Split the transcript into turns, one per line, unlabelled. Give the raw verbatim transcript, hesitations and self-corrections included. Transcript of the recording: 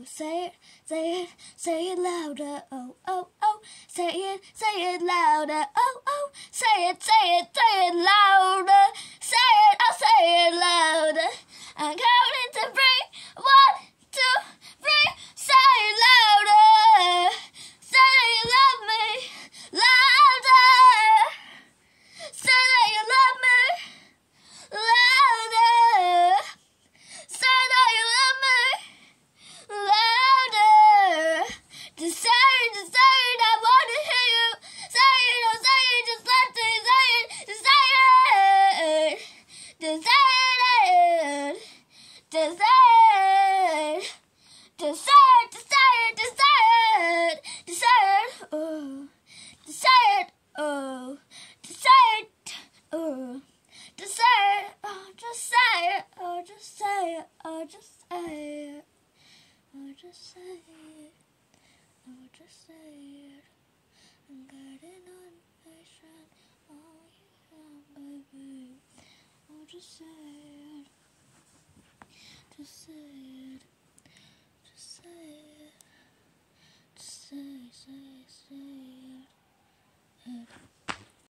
say it, say it, say it louder. Oh, oh, oh, say it, say it louder. Oh, oh, say it, say it, say it louder. Say it, I'll say it louder. I'm counting to three. One, two, three. Say it louder. Say that you love me louder. Say that you love me louder. Say that you love me louder. Just say it, just say it, I want to hear you. Say it, don't say it, just let me say it. Just say it, just say it, just say it, just say it, just say it, just say it, just say it, oh, just say it, oh, just say it, oh. Just say it, oh, just say it, oh, just say it, oh, just say it, oh, just say it, oh, just say it. I'm getting on patient, oh, yeah, baby, oh, just say it, just say